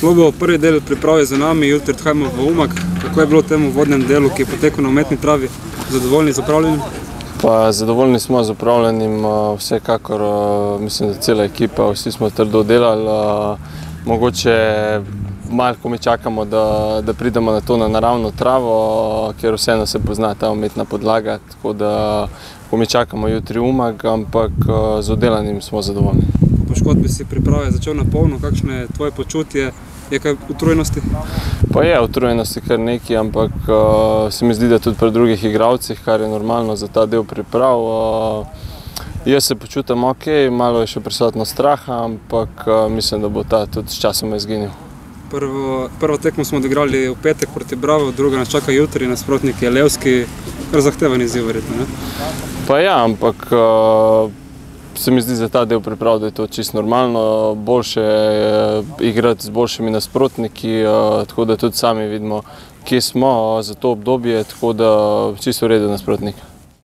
Slobo, prvi del priprav je za nami, jutri odhajamo v Umag. Kako je bilo v tem uvodnem delu, ki je potekal na umetni travi? Zadovoljni z upravljanjem? Zadovoljni smo z upravljanjem, vsekakor, mislim, da cela ekipa, vsi smo trdo delali. Mogoče malo, ko mi čakamo, da pridemo na to na naravno travo, ker vseeno se pozna ta umetna podlaga, tako da ko mi čakamo jutri Umag, ampak z oddelanjem smo zadovoljni. Po poškodbi si priprave začel na polno, kakšno je tvoje počutje? Je kaj utrujenosti? Pa je utrujenosti kar nekaj, ampak se mi zdi, da tudi pri drugih igralcih, kar je normalno za ta del priprav. Jaz se počutim ok, malo je še prisotno straha, ampak mislim, da bo ta tudi s časom izginil. Prvo tekmo smo odigrali v petek proti Bravo, druga nas čaka jutri, nasprotnik je Levski, kar zahteven izziv verjetno, ne? Pa ja, ampak se mi zdi za ta del priprav, da je to čisto normalno, boljše je igrati z boljšimi nasprotniki, tako da tudi sami vidimo, kje smo za to obdobje, tako da čisto v redu nasprotnik.